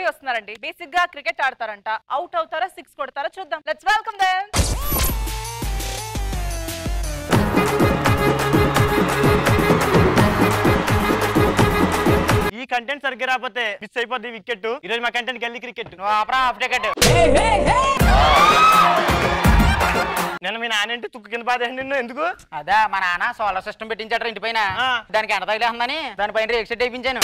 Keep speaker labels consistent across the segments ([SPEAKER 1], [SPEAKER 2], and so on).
[SPEAKER 1] జోడీ వస్తున్నారండి. బేసిక్ గా క్రికెట్ ఆడతారంట. అవుట్ అవుతారా, 6 కొడతారా చూద్దాం. Let's welcome them.
[SPEAKER 2] ఈ కంటెంట్ సరిగ్గా రాకపోతే మిస్ అయిపోద్ది వికెట్. ఈ రోజు మా కంటెంట్ గల్లీ క్రికెట్.
[SPEAKER 3] Half ticket.
[SPEAKER 2] నేను మీ నాన్న తుక్కు కింద బాధేయండి నిన్ను. ఎందుకు?
[SPEAKER 3] అదా మా నాన్న సోలార్ సిస్టమ్ పెట్టించాడు ఇంటి పైన. దానికి ఎండ తగిలేస్తుందని దానిపైన రేక్సెట్ వేయించాను.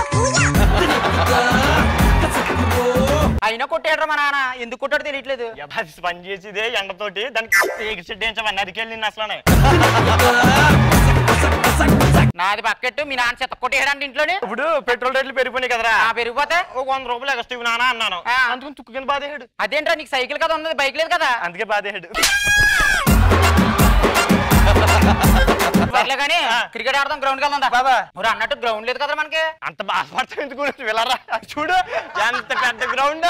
[SPEAKER 3] అయినా కొట్టాడు మా నాన్న. ఎందుకు కొట్టాడు తెలియట్లేదు.
[SPEAKER 2] పని చేసేదే ఎండతోటి దానికి రేక్సెట్ వేయించమని అరికెళ్ళి నిన్ను అసలు.
[SPEAKER 3] నాది పక్కెట్టు మీ నాన్న చెత్త కొట్టేయడానికి ఇంట్లోనే.
[SPEAKER 2] ఇప్పుడు పెట్రోల్ రేట్లు పెరిగిపోయినాయి కదరా.
[SPEAKER 3] పెరిగిపోతే
[SPEAKER 2] ఒక 100 రూపాయలు ఎక్స్ట్రా ఇవ్వు నాన్న అన్నాను. అందుకని తుక్కు కింద బాధేయాడు.
[SPEAKER 3] అదేంట్రా నీకు సైకిల్ కదా ఉన్నది, బైక్ లేదు కదా.
[SPEAKER 2] అందుకే బాధేయాడు.
[SPEAKER 3] సర్లే కానీ క్రికెట్ ఆడదాం, గ్రౌండ్ కి వెళ్దాం బాబా. మరి అన్నట్టు గ్రౌండ్ లేదు కదా మనకి.
[SPEAKER 2] అంత బాధపడతాం ఎందుకు? వెళ్ళరా చూడు ఎంత పెద్ద గ్రౌండ్.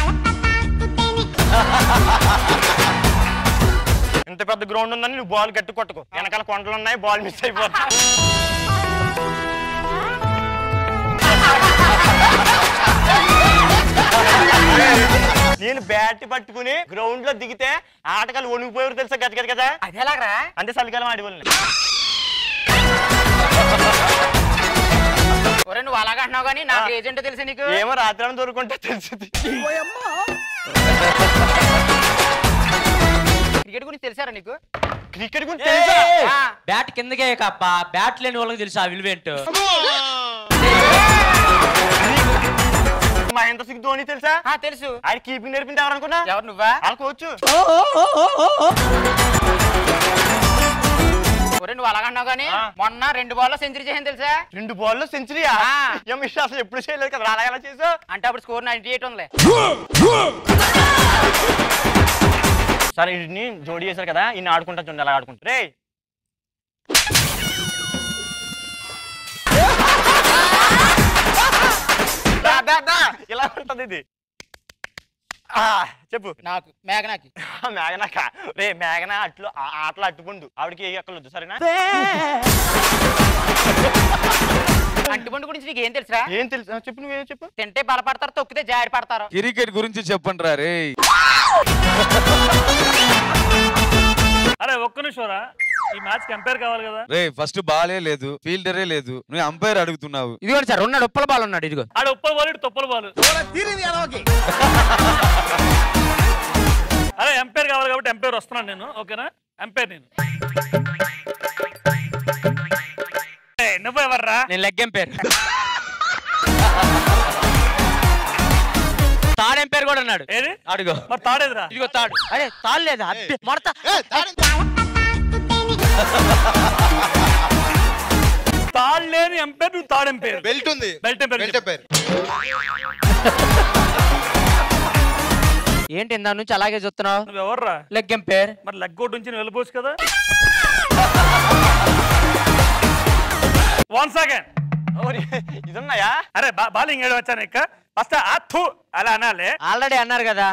[SPEAKER 2] ఇంత పెద్ద గ్రౌండ్ ఉందని నువ్వు బాల్ గట్టి కొట్టుకో. వెనకాల కొండలు ఉన్నాయి, బాల్ మిస్ అయిపోతా. నేను బ్యాట్ పట్టుకుని గ్రౌండ్ లో దిగితే ఆటగాళ్ళు వణిగిపోయారు తెలుసా గజ గజ కదా.
[SPEAKER 3] అది ఎలాగరా?
[SPEAKER 2] అంటే చలికాలం ఆడేవాళ్ళని.
[SPEAKER 3] ఒరే నువ్వు అలాగ అంటున్నావు కానీ నాకు ఏజెంట్ తెలుసా నీకు?
[SPEAKER 2] ఏమో రాత్రి దొరుకుంటే తెలిసింది.
[SPEAKER 3] క్రికెట్ గురించి తెలుసారా నీకు?
[SPEAKER 2] క్రికెట్ గురించి తెలుసా?
[SPEAKER 4] బ్యాట్ కిందకే కప్ప, బ్యాట్ లేని వాళ్ళకి తెలుసు ఆ విలువేంటో.
[SPEAKER 2] మహేంద్ర సింగ్ ధోని తెలుసా?
[SPEAKER 3] తెలుసు.
[SPEAKER 2] ఆయన కీపింగ్ నేర్పింది ఎవరు అనుకున్నా?
[SPEAKER 3] ఎవరు నువ్వా?
[SPEAKER 2] వాళ్ళ కోచ్.
[SPEAKER 3] ఒరే నువ్వు అలాగ అన్నావు కానీ మొన్న 2 బాల్లో సెంచరీ చేసింది తెలుసా?
[SPEAKER 2] 2 బాల్లో సెంచరీయా? అసలు ఎప్పుడు చేయలేదు కదా. అలా ఎలా చేసావు?
[SPEAKER 3] అంటే అప్పుడు స్కోర్ 98 ఉందిలే.
[SPEAKER 2] సరే వీటిని జోడీ చేశారు కదా, ఇన్ని ఆడుకుంటా చూడండి అలా ఆడుకుంటా. రే ఇలా ఉంటుంది ఇది. చెప్పు.
[SPEAKER 3] నాకు మేఘనాకి.
[SPEAKER 2] మేఘనాక? రే మేఘనా అట్లు ఆటలు అట్టుకుండు, ఆవిడకి ఏ ఎక్కలేదు సరేనా?
[SPEAKER 3] అంటుబండు గురించి నీకు ఏం తెలుసా?
[SPEAKER 2] ఏం తెలుసు చెప్పు. నువ్వేం చెప్పు.
[SPEAKER 3] తింటే బలపడతారు, తొక్కితే జారి పడతారు.
[SPEAKER 5] క్రికెట్ గురించి చెప్పండి రా రే.
[SPEAKER 6] అరే ఒక్క నిమిషంరా, ఈ మ్యాచ్ కి ఎంపైర్ కావాలి కదా.
[SPEAKER 5] రే ఫస్ట్ బాలే లేదు, ఫీల్డరే లేదు, నువ్వు అంపైర్ అడుగుతున్నావు.
[SPEAKER 4] ఇదిగో సార్ ఉన్నాడు, ఉప్పల బాల్ ఉన్నాడు. ఇదిగో
[SPEAKER 6] ఆడ ఉప్పల బాల్, ఇటు తొప్పల బాల్. అరే ఎంపైర్ కావాలి కాబట్టి ఎంపైర్ వస్తున్నాను నేను. ఓకేనా? ఎంపైర్ నేను. నువ్వు ఎవర్రా?
[SPEAKER 4] నేను లెగ్ ఎంపైర్. తాడు ఎంపైర్ కూడా ఉన్నాడు.
[SPEAKER 6] ఏది?
[SPEAKER 4] అడుగు.
[SPEAKER 6] మరి తాడేదిరా?
[SPEAKER 4] ఇదిగో తాడు. అరే తాడు లేదా? మడత
[SPEAKER 6] తాడు లేని ఎంపైర్, నువ్వు తాడు ఎంపైర్.
[SPEAKER 5] బెల్ట్ ఉంది.
[SPEAKER 6] Belt umpire.
[SPEAKER 4] ఏంటి ఇందా నుంచి అలాగే చూస్తున్నావు?
[SPEAKER 6] నువ్వు ఎవర్రా?
[SPEAKER 4] Leg umpire.
[SPEAKER 6] మరి లెగ్ అవుట్ నుంచి వెళ్ళిపోవచ్చు కదా. 1 సెకండ్.
[SPEAKER 2] ఇదున్నాయా?
[SPEAKER 6] అరే బాలింగ్ ఏడు వచ్చాను ఇక. ఫస్ట్ అథు అలా అనాలి.
[SPEAKER 4] ఆల్రెడీ అన్నారు కదా.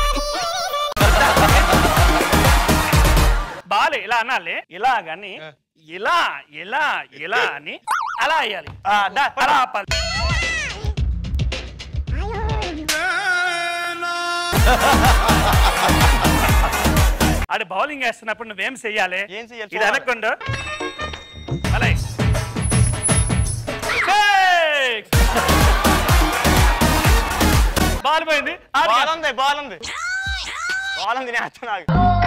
[SPEAKER 6] బాల్ ఇలా అనాలి, ఇలా గాని ఇలా ఇలా ఇలా అని అలా అయ్యాలి. అలా ఆపాలి. ఆడు బౌలింగ్ వేస్తున్నప్పుడు నువ్వేం చెయ్యాలి? ఇది అనకుండా అలా బాల్ పోయింది.
[SPEAKER 2] బాల్ ఉంది నాకు.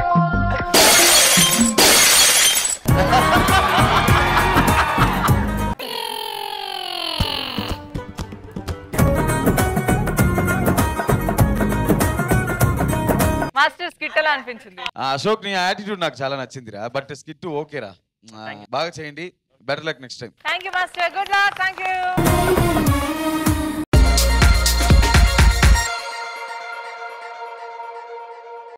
[SPEAKER 1] మాస్టర్ స్కిట్ ఎలా అనిపించింది?
[SPEAKER 5] అశోక్ నీ యాటిట్యూడ్ నాకు చాలా నచ్చిందిరా. బట్ స్కిట్ ఓకేరా, బాగా చేయండి. Better luck next time.
[SPEAKER 1] Thank you master. Good luck. Thank you.